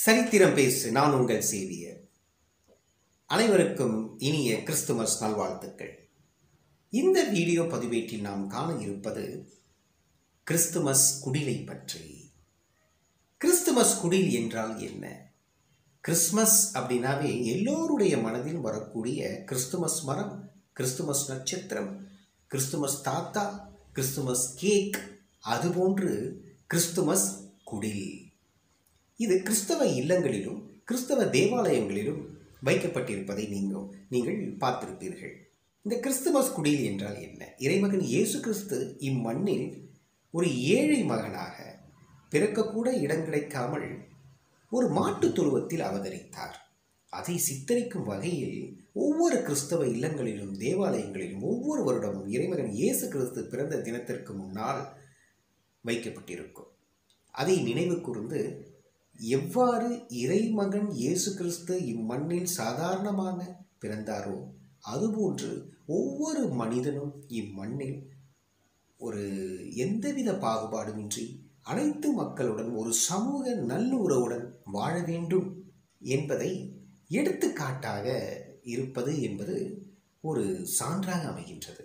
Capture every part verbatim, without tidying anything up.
சரித்திரம் பேசு. நான் உங்கள் சேவியர். அனைவருக்கும் இனிய கிறிஸ்துமஸ் நல்வாழ்த்துக்கள். இந்த வீடியோ பதிவேட்டில் நாம் காண இருப்பது கிறிஸ்துமஸ் குடிலை பற்றி. கிறிஸ்துமஸ் குடில் என்றால் என்ன? கிறிஸ்மஸ் அப்படின்னாவே எல்லோருடைய மனதில் வரக்கூடிய கிறிஸ்துமஸ் மரம், கிறிஸ்துமஸ் நட்சத்திரம், கிறிஸ்துமஸ் தாத்தா, கிறிஸ்துமஸ் கேக், அதுபோன்று கிறிஸ்துமஸ் குடில். இது கிறிஸ்தவ இல்லங்களிலும் கிறிஸ்தவ தேவாலயங்களிலும் வைக்கப்பட்டிருப்பதை நீங்கள் நீங்கள் பார்த்திருப்பீர்கள். இந்த கிறிஸ்துமஸ் குடில் என்றால் என்ன? இறைமகன் இயேசு கிறிஸ்து இம்மண்ணில் ஒரு ஏழை மகனாக பிறக்கக்கூட இடம் கிடைக்காமல் ஒரு மாட்டுத் தொழுவத்தில் அவதரித்தார். அதை சித்தரிக்கும் வகையில் ஒவ்வொரு கிறிஸ்தவ இல்லங்களிலும் தேவாலயங்களிலும் ஒவ்வொரு வருடமும் இறைமகன் இயேசு கிறிஸ்து பிறந்த தினத்திற்கு முன்னால் வைக்கப்பட்டிருக்கும். அதை நினைவு கூர்ந்து எவ்வாறு இறைமகன் இயேசு கிறிஸ்து இம்மண்ணில் சாதாரணமாக பிறந்தாரோ அதுபோன்று ஒவ்வொரு மனிதனும் இம்மண்ணில் ஒரு எந்தவித பாகுபாடுமின்றி அனைத்து மக்களுடன் ஒரு சமூக நல்லுறவுடன் வாழ வேண்டும் என்பதை எடுத்துக்காட்டாக இருப்பது என்பது ஒரு சான்றாக அமைகின்றது.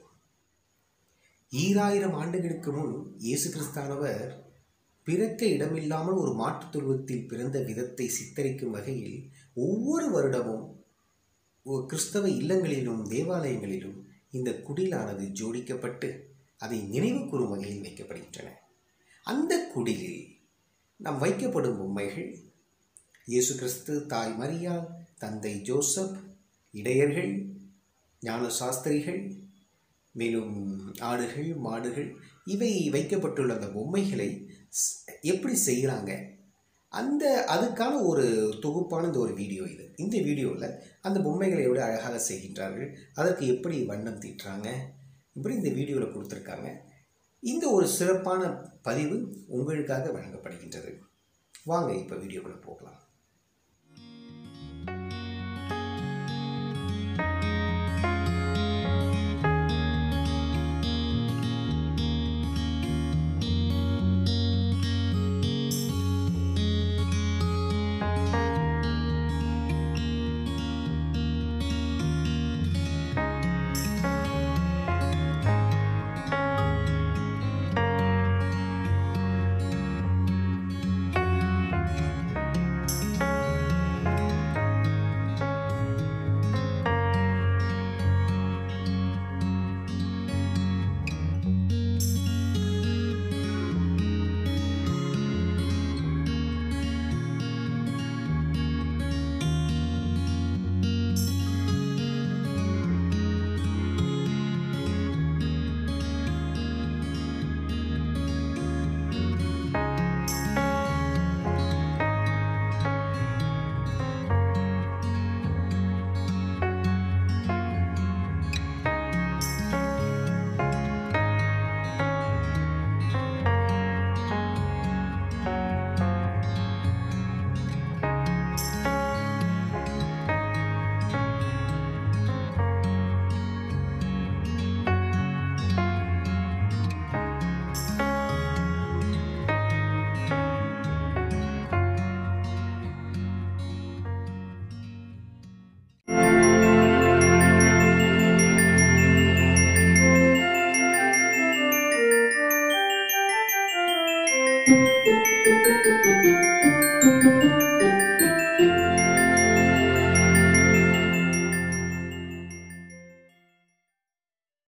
ஈராயிரம் ஆண்டுகளுக்கு முன் இயேசு கிறிஸ்தானவர் பிறக்க இடமில்லாமல் ஒரு மாட்டுத் தொழுவத்தில் பிறந்த விதத்தை சித்தரிக்கும் வகையில் ஒவ்வொரு வருடமும் கிறிஸ்தவ இல்லங்களிலும் தேவாலயங்களிலும் இந்த குடிலானது ஜோடிக்கப்பட்டு அதை நினைவு கூறும் வகையில் வைக்கப்படுகின்றன. அந்த குடிலில் நாம் வைக்கப்படும் பொம்மைகள் இயேசு கிறிஸ்து, தாய் மரியாள், தந்தை ஜோசப், இடையர்கள், ஞான சாஸ்திரிகள், மேலும் ஆடுகள், மாடுகள், இவை வைக்கப்பட்டுள்ள அந்த பொம்மைகளை எப்படி செய்கிறாங்க, அந்த அதுக்கான ஒரு தொகுப்பான இந்த ஒரு வீடியோ இது. இந்த வீடியோவில் அந்த பொம்மைகளை எப்படி அழகாக செய்கின்றார்கள், அதற்கு எப்படி வண்ணம் தீட்டுறாங்க, இப்படி இந்த வீடியோவில் கொடுத்துருக்காங்க. இந்த ஒரு சிறப்பான பதிவு உங்களுக்காக வழங்கப்படுகின்றது. வாங்க இப்போ வீடியோக்குள்ளே போகலாம்.